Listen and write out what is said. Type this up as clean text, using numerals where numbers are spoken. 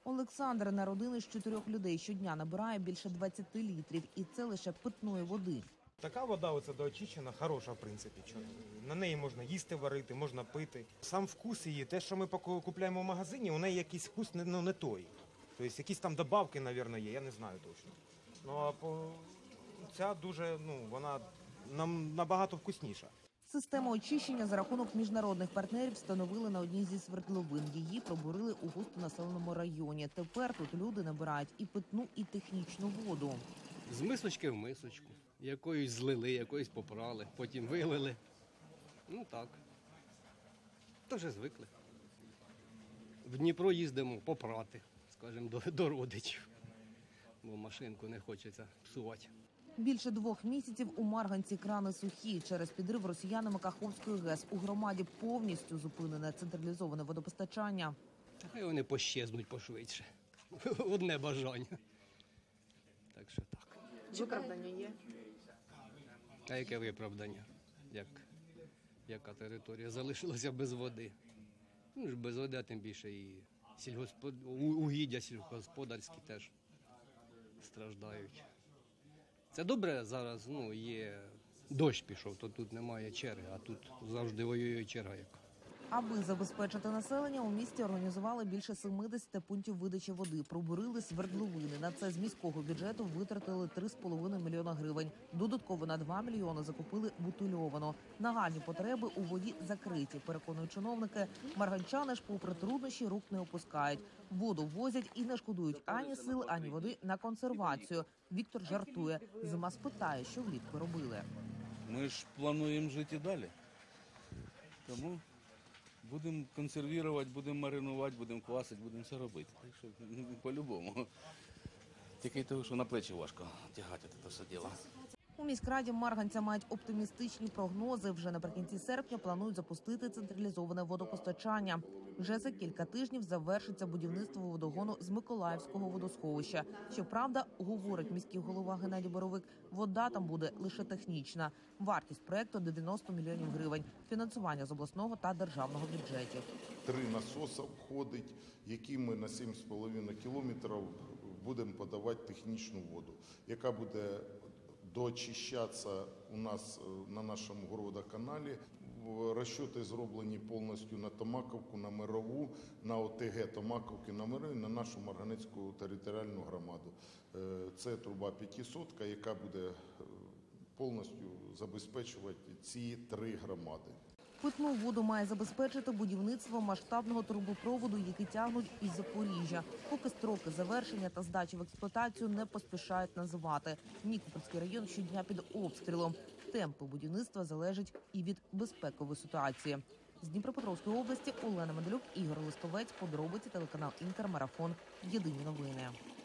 Олександр на родини з 4 людей щодня набирає більше 20 літрів. І це лише питної води. Така вода оце доочищена, хороша в принципі. На неї можна їсти, варити, можна пити. Сам вкус її, те, що ми купуємо в магазині, у неї якийсь вкус не той. Тобто якісь там добавки, мабуть, є, я не знаю точно. Ну, а ця дуже, вона нам набагато вкусніша. Систему очищення за рахунок міжнародних партнерів встановили на одній зі свердловин. Її пробурили у густонаселеному районі. Тепер тут люди набирають і питну, і технічну воду. З мисочки в мисочку. Якоюсь злили, якоюсь попрали, потім вилили. Ну так. То вже звикли. В Дніпро їздимо попрати, скажімо, до родичів. Бо машинку не хочеться псувати. Більше 2 місяців у Марганці крани сухі. Через підрив росіянами Каховської ГЕС у громаді повністю зупинене централізоване водопостачання. Та хай вони пощезнуть пошвидше. Одне бажання. Так що так. Виправдання є? А яке виправдання? Яка територія залишилася без води? Ну ж без води, а тим більше і угіддя сільськогосподарські теж страждають. Це добре зараз, є дощ пішов, то тут немає черги, а тут завжди воює черга яка. Аби забезпечити населення, у місті організували більше 70 пунктів видачі води, пробурили свердловини. На це з міського бюджету витратили 3,5 мільйона гривень. Додатково на 2 мільйони закупили бутильовану. Нагальні потреби у воді закриті, переконують чиновники. Марганчани ж попри труднощі рук не опускають. Воду возять і не шкодують ані сил, ані води на консервацію. Віктор жартує. Зима спитає, що влітку робили. Ми ж плануємо жити і далі. Тому будемо консервувати, будемо маринувати, будемо квасити, будемо все робити. Так що по-любому. Тільки того, що на плечі важко тягати це все діло. У міськраді марганця мають оптимістичні прогнози. Вже наприкінці серпня планують запустити централізоване водопостачання. Вже за кілька тижнів завершиться будівництво водогону з Миколаївського водосховища. Щоправда, говорить міський голова Геннадій Боровик, вода там буде лише технічна. Вартість проекту – 90 мільйонів гривень. Фінансування з обласного та державного бюджетів. 3 насоси входить, які ми на 7,5 кілометрів будемо подавати технічну воду, яка буде доочищатися у нас на нашому горводоканалі. Розчоти зроблені повністю на Томаковку, на Мирову, на ОТГ Томаковки, на Мирову, на нашу Марганецьку територіальну громаду. Це труба 500, яка буде повністю забезпечувати ці 3 громади. Питну воду має забезпечити будівництво масштабного трубопроводу, який тягнуть із Запоріжжя. Поки строки завершення та здачі в експлуатацію не поспішають називати. Нікопольський район щодня під обстрілом. Темпи будівництва залежать і від безпекової ситуації. З Дніпропетровської області Олена Медалюк, Ігор Лисковець, подробиці, телеканал Інтер, Марафон. Єдині новини.